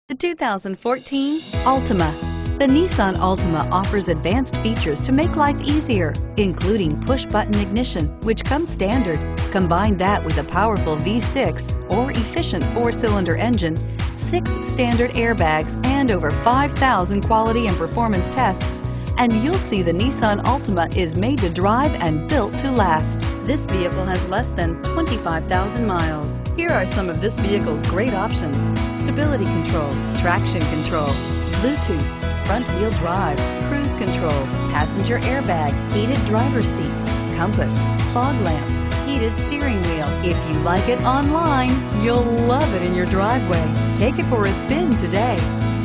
The 2014 Altima. The Nissan Altima offers advanced features to make life easier, including push-button ignition, which comes standard. Combine that with a powerful V6 or efficient 4-cylinder engine, 6 standard airbags, and over 5,000 quality and performance tests, and you'll see the Nissan Altima is made to drive and built to last. This vehicle has less than 25,000 miles. Here are some of this vehicle's great options: stability control, traction control, Bluetooth, front-wheel drive, cruise control, passenger airbag, heated driver's seat, compass, fog lamps, heated steering wheel. If you like it online, you'll love it in your driveway. Take it for a spin today.